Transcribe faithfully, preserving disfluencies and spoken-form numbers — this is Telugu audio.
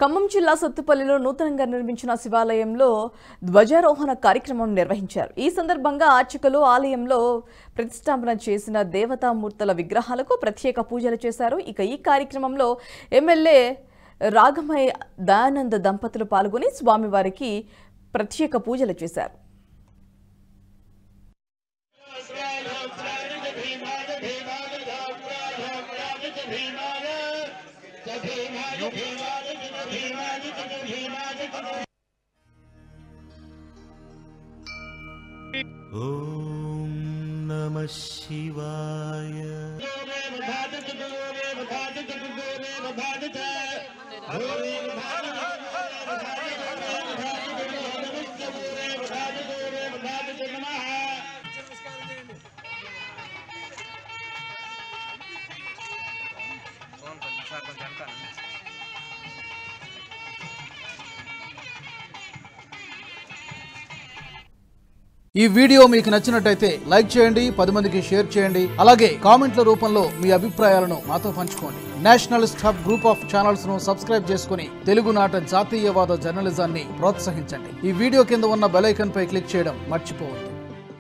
ఖమ్మం జిల్లా సత్తుపల్లిలో నూతనంగా నిర్మించిన శివాలయంలో ధ్వజారోహణ కార్యక్రమం నిర్వహించారు. ఈ సందర్భంగా అర్చకులు ఆలయంలో ప్రతిష్టాపన చేసిన దేవతామూర్తుల విగ్రహాలకు ప్రత్యేక పూజలు చేశారు. ఇక ఈ కార్యక్రమంలో ఎమ్మెల్యే రాఘమయ్య దయానంద దంపతులు పాల్గొని స్వామివారికి ప్రత్యేక పూజలు చేశారు. ఓం నమః శివాయ. ఈ వీడియో మీకు నచ్చినట్టయితే లైక్ చేయండి, పది మందికి షేర్ చేయండి. అలాగే కామెంట్ల రూపంలో మీ అభిప్రాయాలను మాతో పంచుకోండి. Nationalist hub group of channels ను సబ్స్క్రైబ్ చేసుకుని తెలుగునాట జాతీయవాద జర్నలిజాన్ని ప్రోత్సహించండి. ఈ వీడియో కింద ఉన్న బెల్ ఐకాన్ పై క్లిక్ చేయడం మర్చిపోవద్దు.